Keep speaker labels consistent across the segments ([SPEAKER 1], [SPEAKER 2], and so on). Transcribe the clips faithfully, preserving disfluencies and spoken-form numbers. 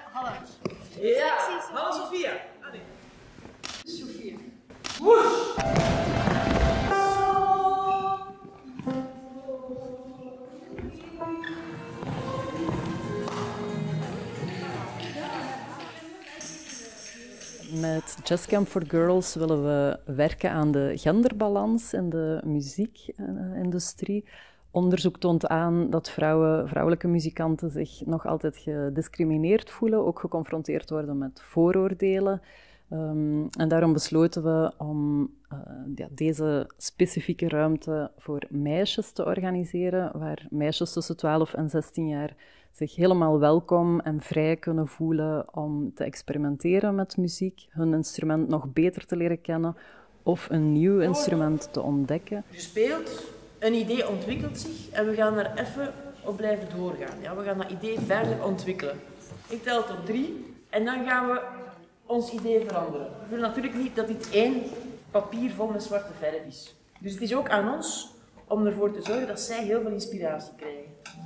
[SPEAKER 1] Hallo.
[SPEAKER 2] Ja, hallo Sophia. Allee.
[SPEAKER 1] Sophia.
[SPEAKER 2] Woesh!
[SPEAKER 3] Met Jazzcamp for Girls willen we werken aan de genderbalans in de muziekindustrie. Onderzoek toont aan dat vrouwen, vrouwelijke muzikanten zich nog altijd gediscrimineerd voelen, ook geconfronteerd worden met vooroordelen. Um, en daarom besloten we om uh, ja, deze specifieke ruimte voor meisjes te organiseren, waar meisjes tussen twaalf en zestien jaar zich helemaal welkom en vrij kunnen voelen om te experimenteren met muziek, hun instrument nog beter te leren kennen of een nieuw instrument te ontdekken.
[SPEAKER 2] Je speelt, een idee ontwikkelt zich en we gaan er even op blijven doorgaan. Ja, we gaan dat idee verder ontwikkelen. Ik tel tot drie en dan gaan we ons idee veranderen. We willen natuurlijk niet dat dit één papier vol met zwarte verf is. Dus het is ook aan ons om ervoor te zorgen dat zij heel veel inspiratie krijgen.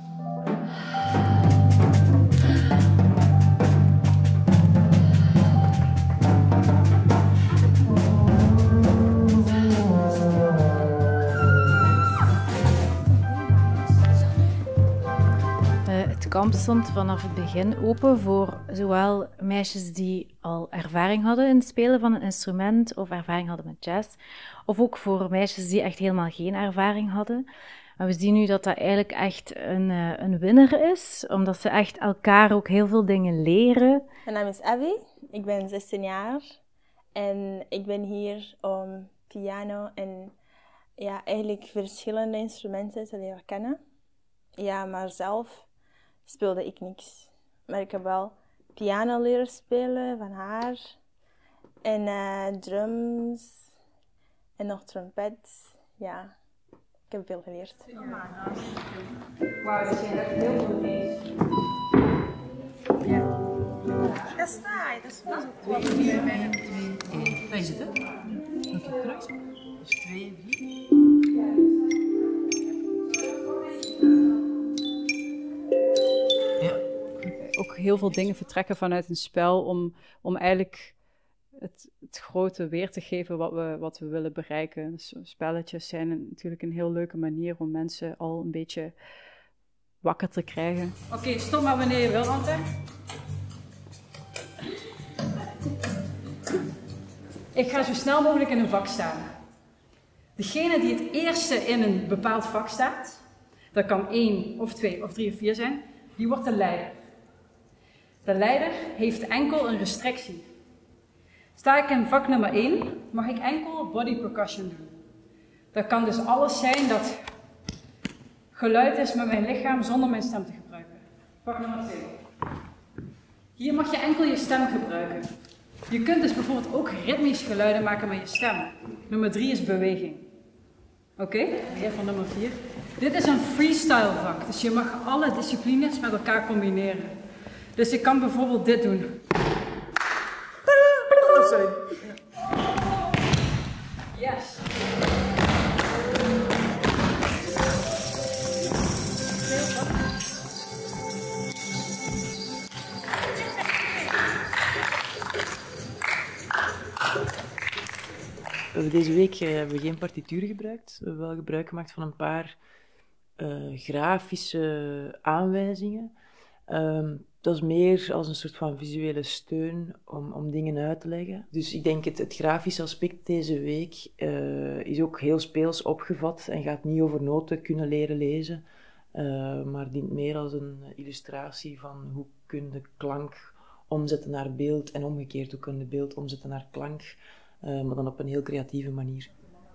[SPEAKER 4] Het kamp stond vanaf het begin open voor zowel meisjes die al ervaring hadden in het spelen van een instrument of ervaring hadden met jazz, of ook voor meisjes die echt helemaal geen ervaring hadden. Maar we zien nu dat dat eigenlijk echt een, een winnaar is, omdat ze echt elkaar ook heel veel dingen leren.
[SPEAKER 5] Mijn naam is Abby, ik ben zestien jaar en ik ben hier om piano en ja, eigenlijk verschillende instrumenten te leren kennen. Ja, maar zelf speelde ik niks. Maar ik heb wel piano leren spelen van haar. En uh, drums. En nog trompet. Ja, ik heb veel geleerd.
[SPEAKER 1] Wauw, dat zijn echt heel veel mee. Ja.
[SPEAKER 2] Dat is taai, dat is wel zo. Twee, vier, vijf, twee, één. Daar is het, hè? Oké, kruis. Dus twee, drie.
[SPEAKER 3] Ook heel veel dingen vertrekken vanuit een spel om, om eigenlijk het, het grote weer te geven wat we, wat we willen bereiken. Dus spelletjes zijn een, natuurlijk een heel leuke manier om mensen al een beetje wakker te krijgen.
[SPEAKER 1] Oké, okay, stop maar wanneer je wil, Ante. Ik ga zo snel mogelijk in een vak staan. Degene die het eerste in een bepaald vak staat, dat kan één of twee of drie of vier zijn, die wordt de leider. De leider heeft enkel een restrictie. Sta ik in vak nummer één, mag ik enkel body percussion doen. Dat kan dus alles zijn dat geluid is met mijn lichaam zonder mijn stem te gebruiken. Vak nummer twee. Hier mag je enkel je stem gebruiken. Je kunt dus bijvoorbeeld ook ritmisch geluiden maken met je stem. Nummer drie is beweging. Oké, okay? Weer van nummer vier. Dit is een freestyle vak, dus je mag alle disciplines met elkaar combineren. Dus ik kan bijvoorbeeld dit doen.
[SPEAKER 2] Oh, sorry.
[SPEAKER 1] Yes.
[SPEAKER 6] Deze week hebben we geen partituur gebruikt. We hebben wel gebruik gemaakt van een paar uh, grafische aanwijzingen. Um, dat is meer als een soort van visuele steun om, om dingen uit te leggen. Dus ik denk het, het grafische aspect deze week uh, is ook heel speels opgevat en gaat niet over noten kunnen leren lezen, uh, maar dient meer als een illustratie van hoe kun je klank omzetten naar beeld en omgekeerd, hoe kun je beeld omzetten naar klank, uh, maar dan op een heel creatieve manier.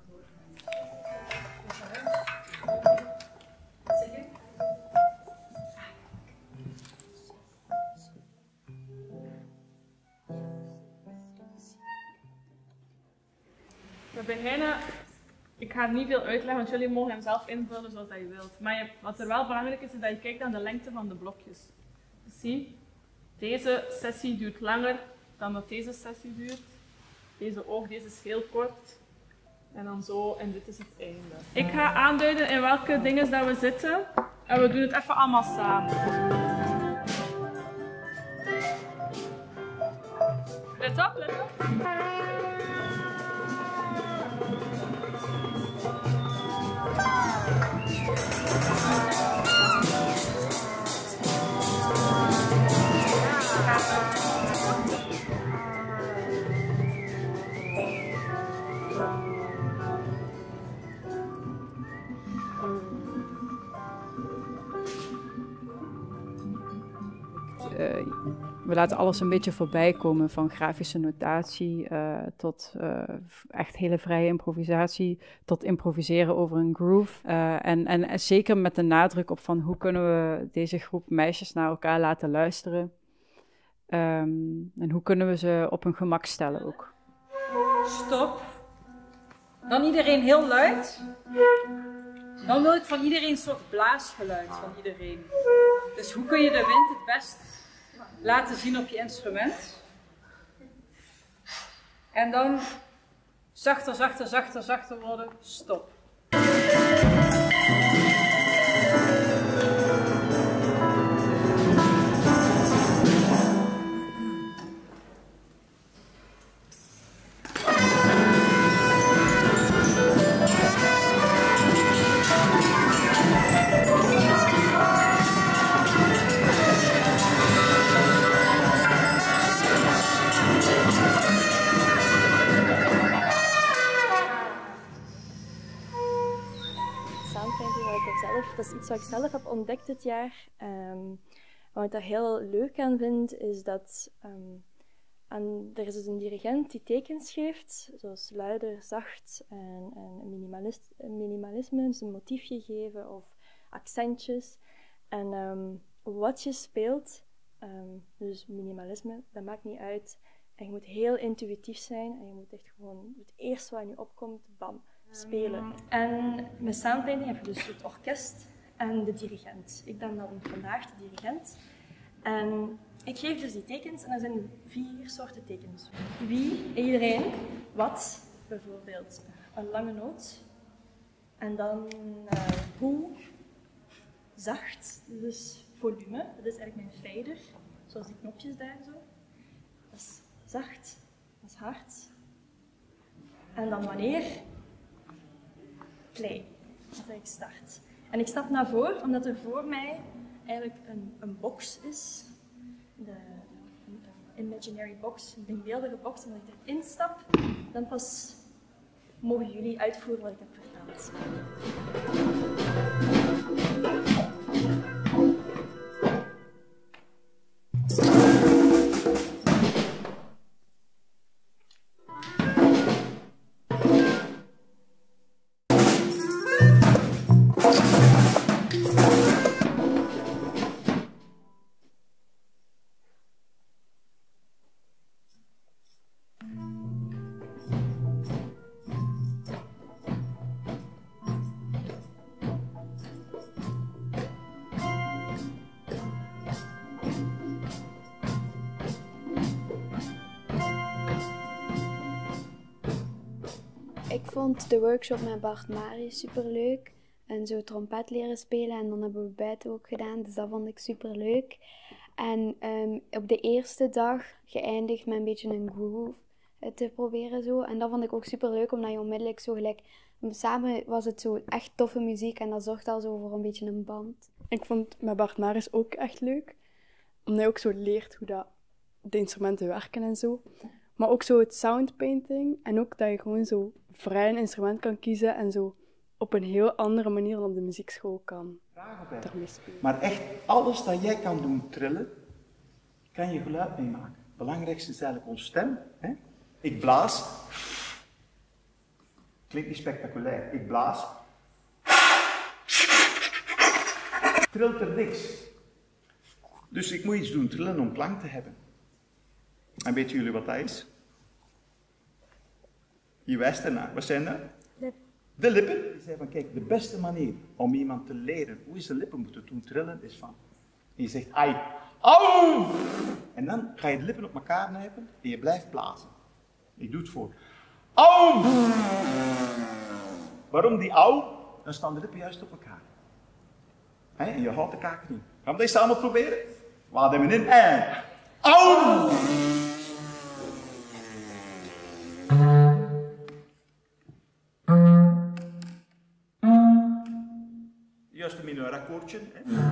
[SPEAKER 7] We beginnen, ik ga niet veel uitleggen, want jullie mogen hem zelf invullen zoals dat je wilt. Maar je, wat er wel belangrijk is, is dat je kijkt naar de lengte van de blokjes. Dus zie, deze sessie duurt langer dan dat deze sessie duurt. Deze ook, deze is heel kort. En dan zo, en dit is het einde. Ik ga aanduiden in welke dingen dat we zitten. En we doen het even allemaal samen. Let op, let op.
[SPEAKER 8] Uh, we laten alles een beetje voorbij komen, van grafische notatie uh, tot uh, echt hele vrije improvisatie, tot improviseren over een groove. Uh, en, en zeker met de nadruk op van hoe kunnen we deze groep meisjes naar elkaar laten luisteren. Um, en hoe kunnen we ze op hun gemak stellen ook.
[SPEAKER 1] Stop. Dan iedereen heel luid. Dan wil ik van iedereen een soort blaasgeluid van iedereen. Dus hoe kun je de wind het best laten zien op je instrument? En dan zachter, zachter, zachter, zachter worden. Stop.
[SPEAKER 5] Dat is iets wat ik zelf heb ontdekt dit jaar. Um, wat ik daar heel leuk aan vind, is dat um, aan, er is dus een dirigent die tekens geeft, zoals luider, zacht en, en minimalist, minimalisme, dus een motiefje geven of accentjes. En um, wat je speelt, um, dus minimalisme, dat maakt niet uit. En je moet heel intuïtief zijn en je moet echt gewoon het eerste wat in je opkomt, bam, spelen. En met soundpainting heb je dus het orkest en de dirigent. Ik ben dan vandaag de dirigent. En ik geef dus die tekens en er zijn vier soorten tekens. Wie, iedereen, wat, bijvoorbeeld een lange noot. En dan uh, hoe, zacht, dus volume. Dat is eigenlijk mijn fader, zoals die knopjes daar zo. Dat is zacht, dat is hard. En dan wanneer? Play. Dat ik start. En ik stap naar voren, omdat er voor mij eigenlijk een, een box is. De, een, een imaginary box, een denkbeeldige box. En als ik erin stap, dan pas mogen jullie uitvoeren wat ik heb verteld.
[SPEAKER 9] Ik vond de workshop met Bart Marius superleuk. En zo trompet leren spelen. En dan hebben we buiten ook gedaan. Dus dat vond ik superleuk. En um, op de eerste dag geëindigd met een beetje een groove te proberen. Zo. En dat vond ik ook superleuk. Omdat je onmiddellijk zo gelijk... Samen was het zo echt toffe muziek. En dat zorgt al zo voor een beetje een band.
[SPEAKER 10] Ik vond met Bart Marius ook echt leuk. Omdat je ook zo leert hoe dat de instrumenten werken en zo. Maar ook zo het soundpainting. En ook dat je gewoon zo vrij een instrument kan kiezen. En zo op een heel andere manier dan op de muziekschool kan daarmee spelen.
[SPEAKER 11] Maar echt alles dat jij kan doen trillen, kan je geluid meemaken. Het belangrijkste is eigenlijk onze stem. Hè? Ik blaas. Klinkt niet spectaculair. Ik blaas. Trilt er niks. Dus ik moet iets doen trillen om klank te hebben. En weten jullie wat dat is? Je wijst ernaar. Wat zijn dat?
[SPEAKER 9] Lip.
[SPEAKER 11] De lippen. Je zei van kijk, de beste manier om iemand te leren hoe ze lippen moeten doen trillen is van. En je zegt ai. Au! En dan ga je de lippen op elkaar nijpen en je blijft blazen. Ik doe het voor. Au! Waarom die au? Dan staan de lippen juist op elkaar. He? En je houdt de kaken niet. Gaan we deze samen proberen? We ademen in en... Au! juiste minorakkoordje.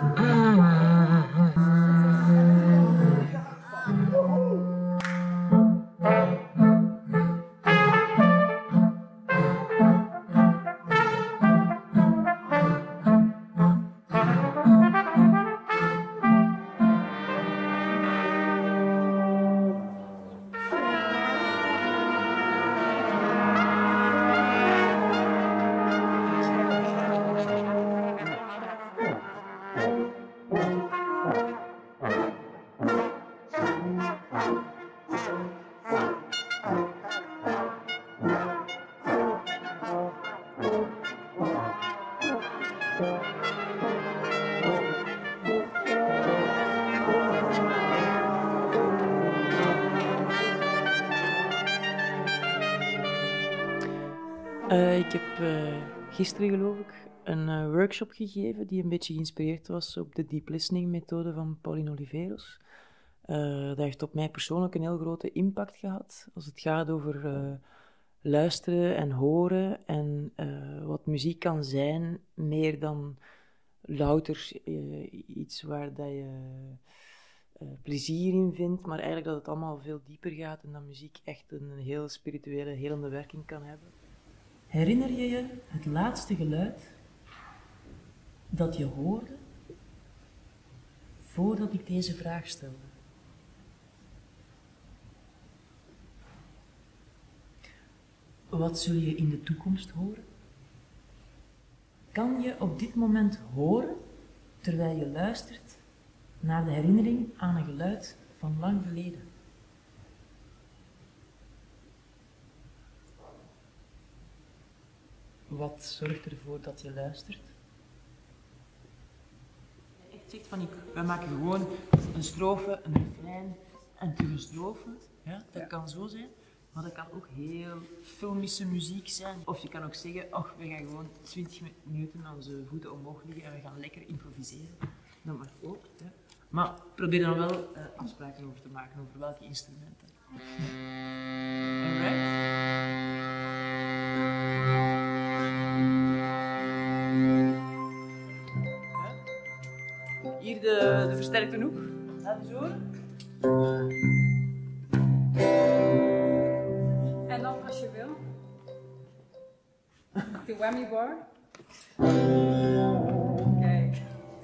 [SPEAKER 6] Uh, ik heb uh, gisteren, geloof ik, een uh, workshop gegeven die een beetje geïnspireerd was op de deep listening methode van Pauline Oliveros. Uh, dat heeft op mij persoonlijk een heel grote impact gehad als het gaat over uh, luisteren en horen en uh, wat muziek kan zijn, meer dan louter uh, iets waar dat je uh, plezier in vindt, maar eigenlijk dat het allemaal veel dieper gaat en dat muziek echt een heel spirituele, helende werking kan hebben. Herinner je je het laatste geluid dat je hoorde voordat ik deze vraag stelde? Wat zul je in de toekomst horen? Kan je op dit moment horen terwijl je luistert naar de herinnering aan een geluid van lang geleden? Wat zorgt ervoor dat je luistert? Je zegt van, ik, wij maken gewoon een strofe, een refrein en terug een strofe. Ja, dat ja. kan zo zijn. Maar dat kan ook heel filmische muziek zijn. Of je kan ook zeggen, ach, we gaan gewoon twintig minuten aan onze voeten omhoog liggen en we gaan lekker improviseren. Dat mag ook. Ja. Maar probeer dan wel uh, afspraken over te maken, over welke instrumenten. Alright? Hier de, de versterkte hoek. Laat eens horen.
[SPEAKER 1] En dan als je wil. De whammy bar. Kijk.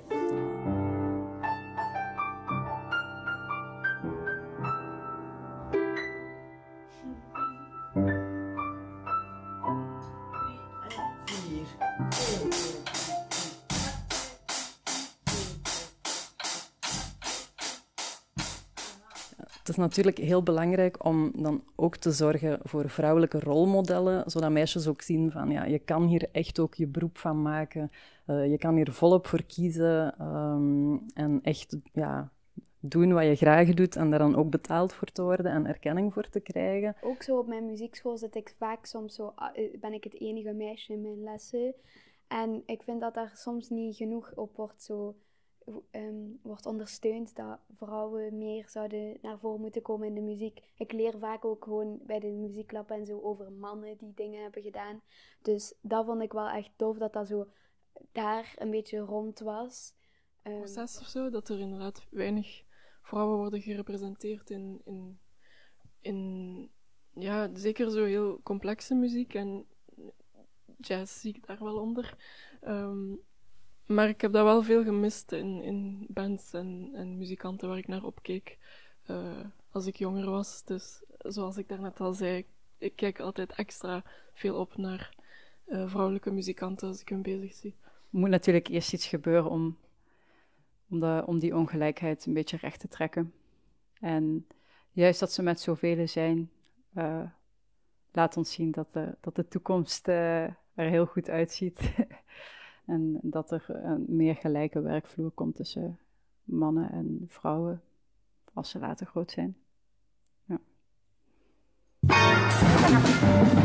[SPEAKER 3] Het is natuurlijk heel belangrijk om dan ook te zorgen voor vrouwelijke rolmodellen, zodat meisjes ook zien van, ja, je kan hier echt ook je beroep van maken. Uh, je kan hier volop voor kiezen um, en echt ja, doen wat je graag doet en daar dan ook betaald voor te worden en erkenning voor te krijgen.
[SPEAKER 9] Ook zo op mijn muziekschool zit ik vaak soms zo, ben ik het enige meisje in mijn lessen. En ik vind dat daar soms niet genoeg op wordt zo... Um, wordt ondersteund dat vrouwen meer zouden naar voren moeten komen in de muziek. Ik leer vaak ook gewoon bij de muzieklab en zo over mannen die dingen hebben gedaan. Dus dat vond ik wel echt tof, dat dat zo daar een beetje rond was.
[SPEAKER 12] Um, proces of zo, dat er inderdaad weinig vrouwen worden gerepresenteerd in, in, in ja, zeker zo heel complexe muziek en jazz zie ik daar wel onder. Um, Maar ik heb dat wel veel gemist in, in bands en, en muzikanten waar ik naar opkeek uh, als ik jonger was. Dus zoals ik daarnet al zei, ik, ik kijk altijd extra veel op naar uh, vrouwelijke muzikanten als ik hen bezig zie.
[SPEAKER 8] Er moet natuurlijk eerst iets gebeuren om, om, de, om die ongelijkheid een beetje recht te trekken. En juist dat ze met zoveel zijn, uh, laat ons zien dat de, dat de toekomst uh, er heel goed uitziet. En dat er een meer gelijke werkvloer komt tussen mannen en vrouwen als ze later groot zijn. Ja.